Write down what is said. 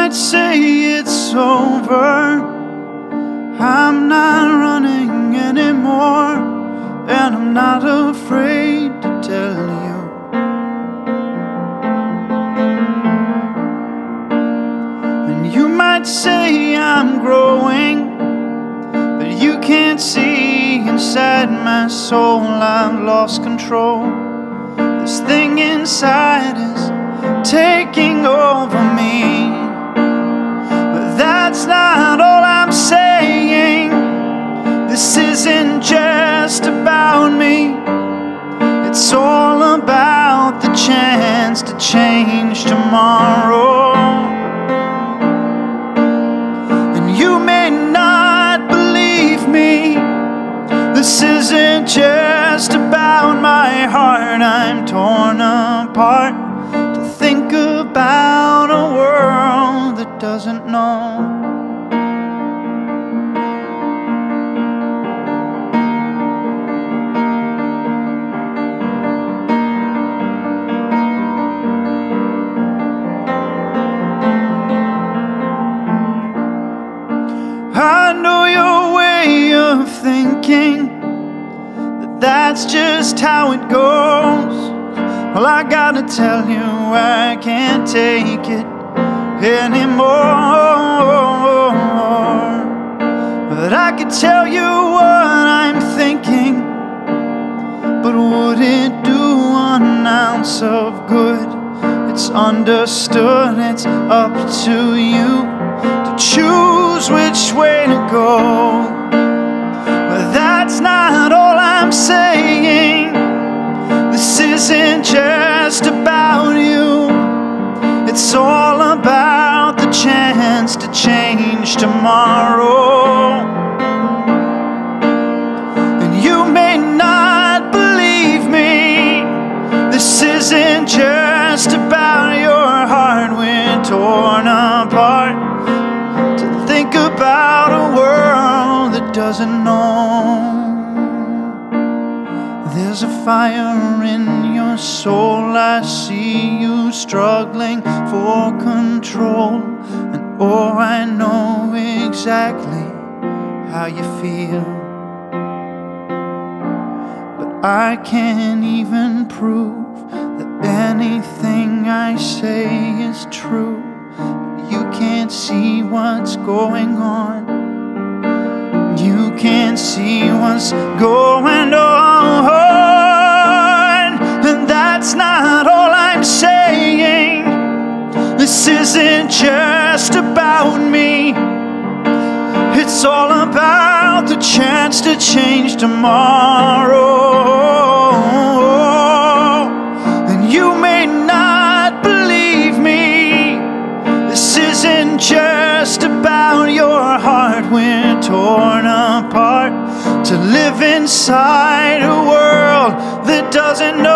might say it's over, I'm not running anymore, and I'm not afraid to tell you. And you might say I'm growing, but you can't see inside my soul. I've lost control. This thing inside is taking over me. But that's not all I'm saying. This isn't just about me. It's all about the chance to change tomorrow. And you may not believe me. This isn't just about my heart. I'm torn apart to think about a world that doesn't know. I know your way of thinking, that's just how it goes. Well, I gotta tell you, I can't take it anymore. But I could tell you what I'm thinking, but would it do an ounce of good? It's understood, it's up to you to choose which way to go. But that's not all I'm saying. This isn't just about you. It's all about the chance to change tomorrow. And you may not believe me. This isn't just about your heart. We're torn apart to think about a world that doesn't know. There's a fire in your soul. I see you struggling for control, and oh, I know exactly how you feel. But I can't even prove that anything I say is true. You can't see what's going on. You can't see what's going on. And that's not all I'm saying. This isn't just about me. It's all about the chance to change tomorrow. And you may not believe me. This isn't just about your heart. We're torn apart to live inside a world that doesn't know.